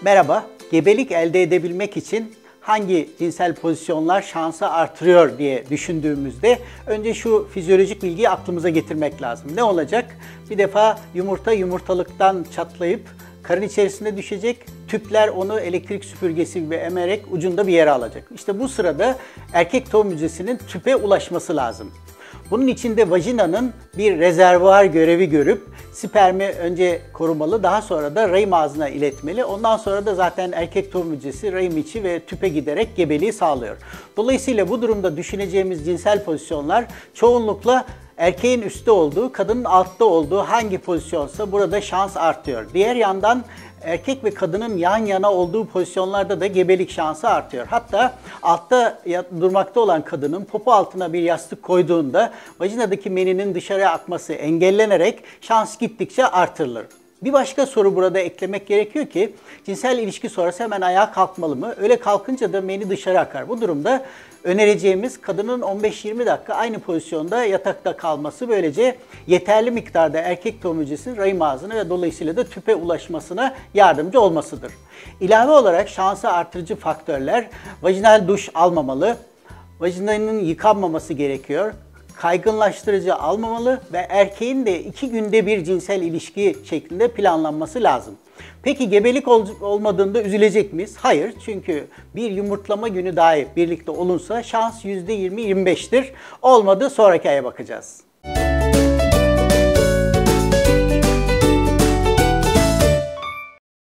Merhaba, gebelik elde edebilmek için hangi cinsel pozisyonlar şansı artırıyor diye düşündüğümüzde önce şu fizyolojik bilgiyi aklımıza getirmek lazım. Ne olacak? Bir defa yumurta yumurtalıktan çatlayıp karın içerisine düşecek. Tüpler onu elektrik süpürgesi gibi emerek ucunda bir yere alacak. İşte bu sırada erkek tohum hücresinin tüpe ulaşması lazım. Bunun için de vajinanın bir rezervuar görevi görüp spermi önce korumalı, daha sonra da rahim ağzına iletmeli. Ondan sonra da zaten erkek tohum hücresi rahim içi ve tüpe giderek gebeliği sağlıyor. Dolayısıyla bu durumda düşüneceğimiz cinsel pozisyonlar çoğunlukla erkeğin üstte olduğu, kadının altta olduğu hangi pozisyonsa burada şans artıyor. Diğer yandan erkek ve kadının yan yana olduğu pozisyonlarda da gebelik şansı artıyor. Hatta altta durmakta olan kadının popo altına bir yastık koyduğunda vajinadaki meninin dışarıya akması engellenerek şans gittikçe artırılır. Bir başka soru burada eklemek gerekiyor ki cinsel ilişki sonrası hemen ayağa kalkmalı mı? Öyle kalkınca da meni dışarı akar. Bu durumda önereceğimiz kadının 15-20 dakika aynı pozisyonda yatakta kalması, böylece yeterli miktarda erkek tohum hücresinin rahim ağzına ve dolayısıyla da tüpe ulaşmasına yardımcı olmasıdır. İlave olarak şansı artırıcı faktörler: vajinal duş almamalı, vajinanın yıkanmaması gerekiyor, kaygınlaştırıcı almamalı ve erkeğin de 2 günde bir cinsel ilişki şeklinde planlanması lazım. Peki gebelik olmadığında üzülecek miyiz? Hayır, çünkü bir yumurtlama günü dahi birlikte olunsa şans %20-25'tir. Olmadı, sonraki aya bakacağız.